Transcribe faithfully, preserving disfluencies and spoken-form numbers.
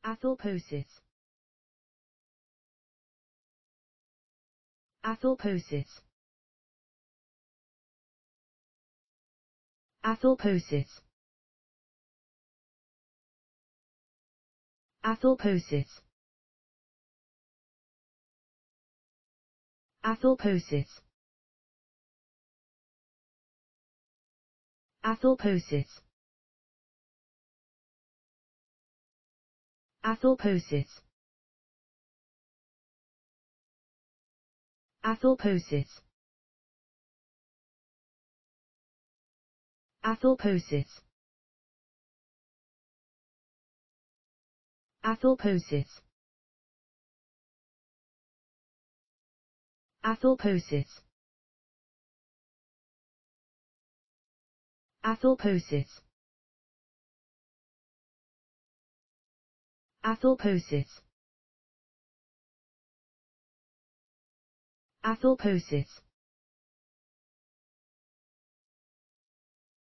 Athalposis. Athalposis. Athalposis. Athalposis. Athalposis. Athalposis. Athalposis. Athalposis. Athalposis. Athalposis. Athalposis. Athalposis. Athalposis. Athalposis.